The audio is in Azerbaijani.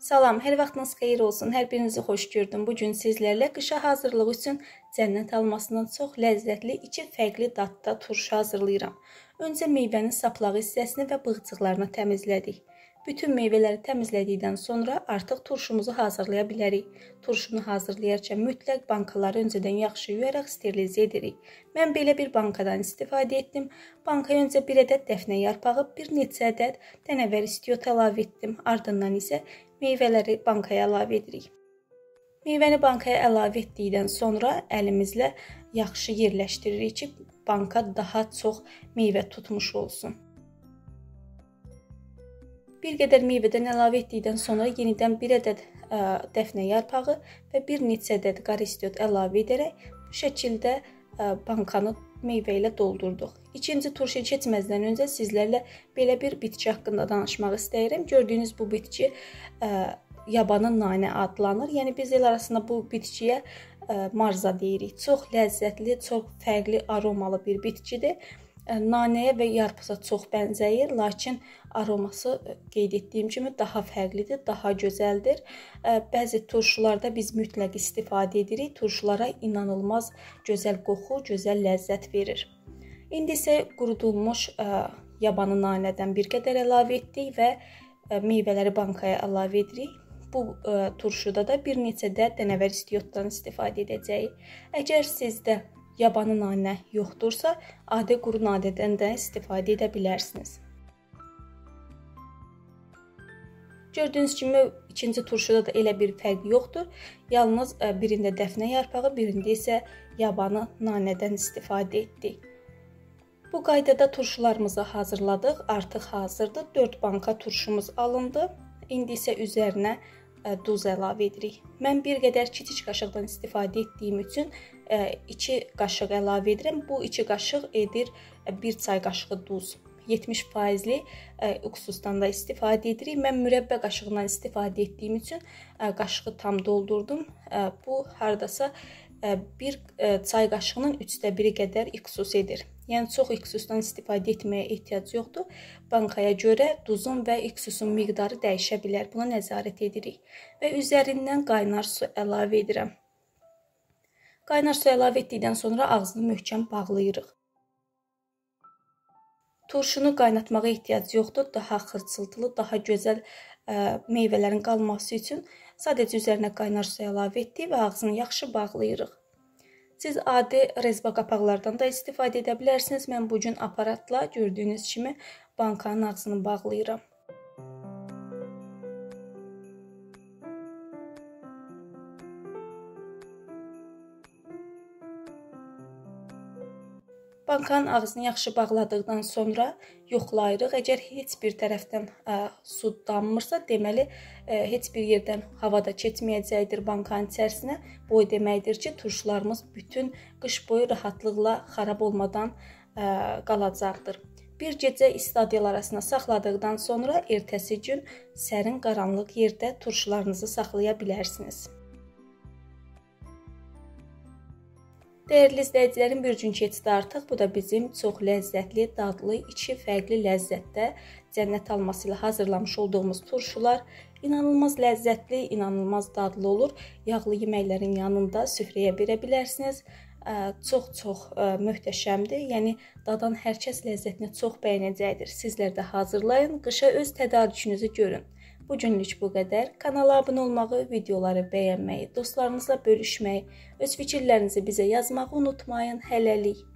Salam, hər vaxtınız xeyir olsun. Hər birinizi xoş gördüm. Bu gün sizlərlə qışa hazırlıq üçün cənnət almasından çox ləzzətli, içi fərqli dadda turşu hazırlayıram. Öncə meyvənin saplağı hissəsini və bığcıqlarını təmizlədik. Bütün meyvələri təmizlədikdən sonra artıq turşumuzu hazırlaya bilərik. Turşunu hazırlayarkən mütləq bankaları öncədən yaxşı yuyaraq sterilizə edirik. Mən belə bir bankadan istifadə etdim. Bankaya öncə bir ədəd dəfnə yarpağı, bir neçə ədəd dənəvər istiot əlavə etdim. Ardından isə meyvələri bankaya əlavə edirik. Meyvəni bankaya əlavə etdikdən sonra əlimizlə yaxşı yerləşdiririk ki, banka daha çox meyvə tutmuş olsun. Bir qədər meyvədən əlavə etdikdən sonra yenidən bir ədəd dəfnə yarpağı və bir neçə ədəd qara istiot əlavə edərək bu şəkildə bankanı meyvə ilə doldurduq. İkinci turşuya keçməzdən öncə sizlərlə belə bir bitki haqqında danışmaq istəyirəm. Gördüyünüz bu bitki yabanı nanə adlanır. Yəni biz el arasında bu bitkiyə marza deyirik. Çox ləzzətli, çox fərqli aromalı bir bitkidir. Nanəyə və yarpıza çox bənzəyir, lakin aroması qeyd etdiyim kimi daha fərqlidir, daha gözəldir. Bəzi turşularda biz mütləq istifadə edirik. Turşulara inanılmaz gözəl qoxu, gözəl ləzzət verir. İndi isə qurudulmuş yabanı nanədən bir qədər əlavə etdik və meyvələri bankaya əlavə edirik. Bu turşuda da bir neçə də dənəvər istiotdan istifadə edəcəyik. Əgər sizdə yabanı nanə yoxdursa, adi quru nanədən də istifadə edə bilərsiniz. Gördüyünüz kimi ikinci turşuda da elə bir fərq yoxdur. Yalnız birində dəfnə yarpağı, birində isə yabanı nanədən istifadə etdik. Bu qaydada turşularımızı hazırladıq. Artıq hazırdır. 4 banka turşumuz alındı. İndi isə üzərinə duz əlavə edirik. Mən bir qədər kiçik qaşıqdan istifadə etdiyim üçün 2 qaşıq əlavə edirəm. Bu 2 qaşıq edir 1 çay qaşığı duz. 70%li uksusdan da istifadə edirik. Mən mürəbbə qaşığından istifadə etdiyim üçün qaşığı tam doldurdum. Bu hardasa 1 çay qaşığının 1/3 qədər uksus edir. Yəni çox uksusdan istifadə etməyə ehtiyac yoxdur. Bankaya görə duzun və uksusun miqdarı dəyişə bilər. Buna nəzarət edirik. Və üzərindən qaynar su əlavə edirəm. Qaynar su əlavə etdikdən sonra ağzını möhkəm bağlayırıq. Turşunu qaynatmağa ehtiyac yoxdur. Daha xırçıltılı, daha gözəl meyvələrin qalması üçün sadəcə üzərinə qaynar su əlavə etdik və ağzını yaxşı bağlayırıq. Siz adi rezba qapaqlardan da istifadə edə bilərsiniz. Mən bu gün aparatla gördüyünüz kimi bankanın ağzını bağlayıram. Bankanın ağzını yaxşı bağladıqdan sonra yoxlayırıq. Əgər heç bir tərəfdən su dammırsa, deməli heç bir yerdən hava da keçməyəcəkdir bankanın içərisinə. Bu deməkdir ki, turşularımız bütün qış boyu rahatlıqla xarab olmadan qalacaqdır. Bir gecə istadiyal arasına saxladıqdan sonra ertəsi gün sərin qaranlıq yerdə turşularınızı saxlaya bilərsiniz. Dəyərli izləyicilərim, bir gün keçdi artıq. Bu da bizim çox ləzzətli, dadlı, içi fərqli ləzzətdə cənnət alması ilə hazırlamış olduğumuz turşular. İnanılmaz ləzzətli, inanılmaz dadlı olur. Yağlı yeməklərin yanında süfrəyə verə bilərsiniz. Çox möhtəşəmdir. Yəni dadan hər kəs ləzzətini çox bəyənəcəkdir. Sizlər də hazırlayın, qışa öz tədarükünüzü görün. Bu günlük bu qədər. Kanala abunə olmağı, videoları bəyənməyi, dostlarınızla bölüşməyi, öz fikirlərinizi bizə yazmağı unutmayın. Hələlik.